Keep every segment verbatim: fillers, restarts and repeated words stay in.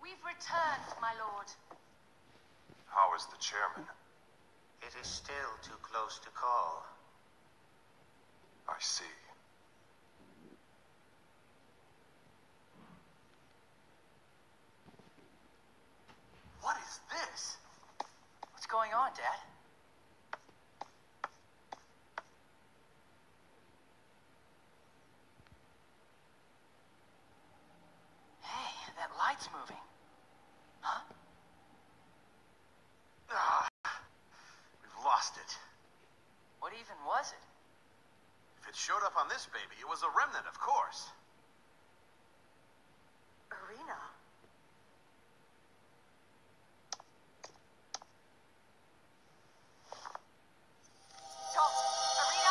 We've returned, my lord. How is the chairman? It is still too close to call. I see. What is this? What's going on, Dad? Hey, that light's moving. Huh? Ah, we've lost it. What even was it? If it showed up on this baby, it was a remnant, of course. Arena? Stop! Arena!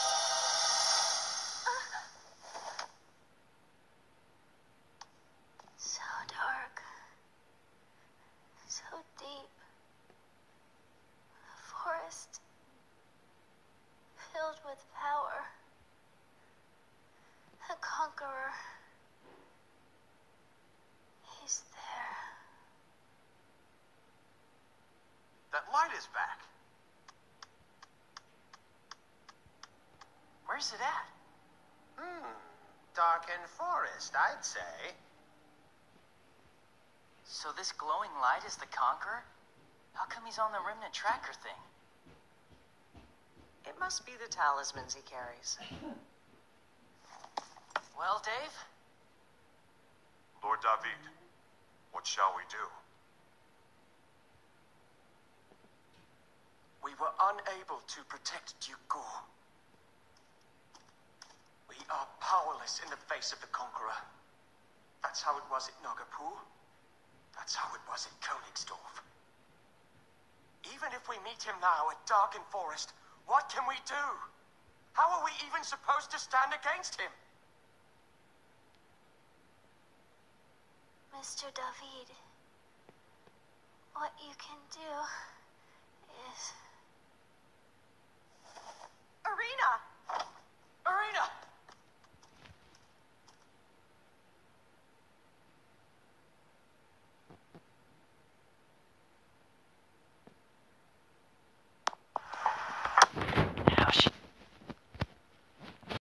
So dark. So deep. A forest filled with power. The Conqueror. He's there. That light is back. Where's it at? Hmm. Darkened forest, I'd say. So this glowing light is the Conqueror? How come he's on the Remnant tracker thing? It must be the talismans he carries. Well, Dave? Lord David, what shall we do? We were unable to protect Duke Gore. We are powerless in the face of the Conqueror. That's how it was at Nagapur. That's how it was at Königsdorf. Even if we meet him now at Darken Forest, what can we do? How are we even supposed to stand against him? Mister David, what you can do is... Arena! Arena!